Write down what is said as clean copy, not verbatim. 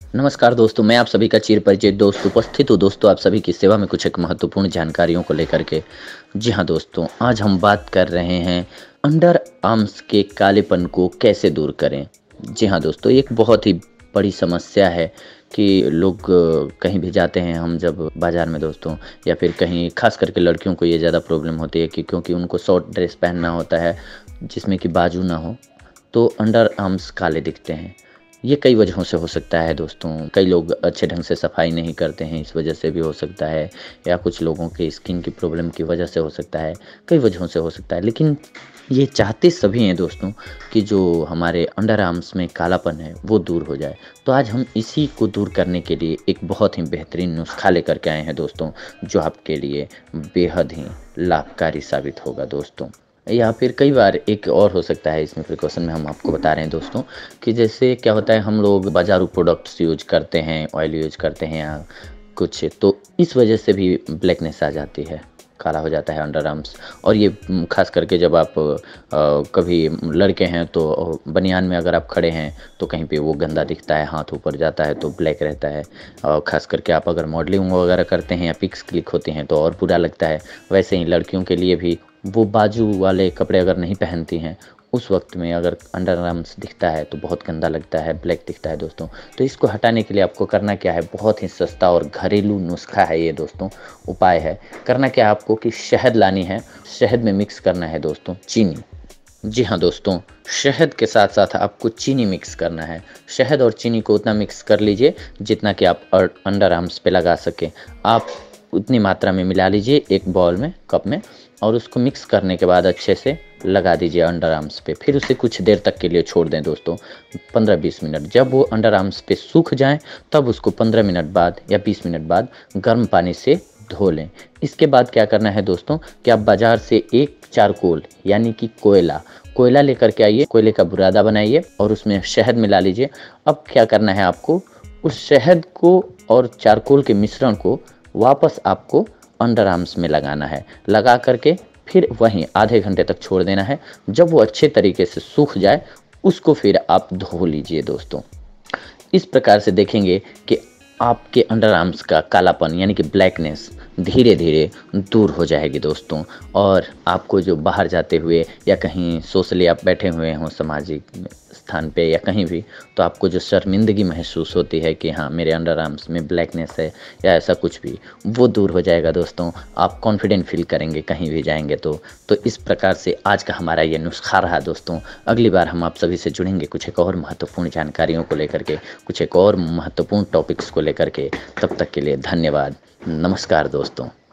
नमस्कार दोस्तों, मैं आप सभी का चिर परिचित दोस्त उपस्थित हूँ दोस्तों आप सभी की सेवा में कुछ एक महत्वपूर्ण जानकारियों को लेकर के। जी हाँ दोस्तों, आज हम बात कर रहे हैं अंडर आर्म्स के कालेपन को कैसे दूर करें। जी हाँ दोस्तों, ये एक बहुत ही बड़ी समस्या है कि लोग कहीं भी जाते हैं हम जब बाज़ार में दोस्तों या फिर कहीं ख़ास करके लड़कियों को ये ज़्यादा प्रॉब्लम होती है कि क्योंकि उनको शॉर्ट ड्रेस पहनना होता है जिसमें कि बाजू ना हो, तो अंडर आर्म्स काले दिखते हैं। ये कई वजहों से हो सकता है दोस्तों, कई लोग अच्छे ढंग से सफाई नहीं करते हैं, इस वजह से भी हो सकता है या कुछ लोगों के स्किन की प्रॉब्लम की वजह से हो सकता है, कई वजहों से हो सकता है। लेकिन ये चाहते सभी हैं दोस्तों कि जो हमारे अंडर आर्म्स में कालापन है वो दूर हो जाए। तो आज हम इसी को दूर करने के लिए एक बहुत ही बेहतरीन नुस्खा लेकर के आए हैं दोस्तों, जो आपके लिए बेहद ही लाभकारी साबित होगा दोस्तों। या फिर कई बार एक और हो सकता है, इसमें प्रिकॉशन में हम आपको बता रहे हैं दोस्तों कि जैसे क्या होता है, हम लोग बाज़ारू प्रोडक्ट्स यूज़ करते हैं, ऑयल यूज़ करते हैं या कुछ, तो इस वजह से भी ब्लैकनेस आ जाती है, काला हो जाता है अंडर आर्म्स। और ये ख़ास करके जब आप कभी लड़के हैं तो बनियान में अगर आप खड़े हैं तो कहीं पे वो गंदा दिखता है, हाथ ऊपर जाता है तो ब्लैक रहता है। और ख़ास करके आप अगर मॉडलिंग वगैरह करते हैं या पिक्स क्लिक होती हैं तो और बुरा लगता है। वैसे ही लड़कियों के लिए भी वो बाजू वाले कपड़े अगर नहीं पहनती हैं, उस वक्त में अगर अंडर आर्म्स दिखता है तो बहुत गंदा लगता है, ब्लैक दिखता है दोस्तों। तो इसको हटाने के लिए आपको करना क्या है, बहुत ही सस्ता और घरेलू नुस्खा है ये दोस्तों, उपाय है। करना क्या है आपको कि शहद लानी है, शहद में मिक्स करना है दोस्तों चीनी। जी हाँ दोस्तों, शहद के साथ साथ आपको चीनी मिक्स करना है। शहद और चीनी को उतना मिक्स कर लीजिए जितना कि आप अंडर आर्म्स पे लगा सकें। आप उतनी मात्रा में मिला लीजिए एक बाउल में, कप में, और उसको मिक्स करने के बाद अच्छे से लगा दीजिए अंडर आर्म्स पे। फिर उसे कुछ देर तक के लिए छोड़ दें दोस्तों, 15-20 मिनट। जब वो अंडर आर्म्स पे सूख जाएँ तब उसको 15 मिनट बाद या 20 मिनट बाद गर्म पानी से धो लें। इसके बाद क्या करना है दोस्तों कि आप बाज़ार से एक चारकोल यानी कि कोयला लेकर के आइए, कोयले का बुरादा बनाइए और उसमें शहद मिला लीजिए। अब क्या करना है आपको, उस शहद को और चारकोल के मिश्रण को वापस आपको अंडर आर्म्स में लगाना है। लगा करके फिर वहीं आधे घंटे तक छोड़ देना है। जब वो अच्छे तरीके से सूख जाए उसको फिर आप धो लीजिए दोस्तों। इस प्रकार से देखेंगे कि आपके अंडर आर्म्स का कालापन यानी कि ब्लैकनेस धीरे धीरे दूर हो जाएगी दोस्तों। और आपको जो बाहर जाते हुए या कहीं सोशली आप बैठे हुए हों सामाजिक स्थान पे या कहीं भी, तो आपको जो शर्मिंदगी महसूस होती है कि हाँ मेरे अंडर आर्म्स में ब्लैकनेस है या ऐसा कुछ भी, वो दूर हो जाएगा दोस्तों। आप कॉन्फिडेंट फील करेंगे कहीं भी जाएंगे तो इस प्रकार से आज का हमारा ये नुस्खा रहा दोस्तों। अगली बार हम आप सभी से जुड़ेंगे कुछ एक और महत्वपूर्ण जानकारियों को लेकर के, कुछ एक और महत्वपूर्ण टॉपिक्स को लेकर के। तब तक के लिए धन्यवाद। नमस्कार दोस्तों।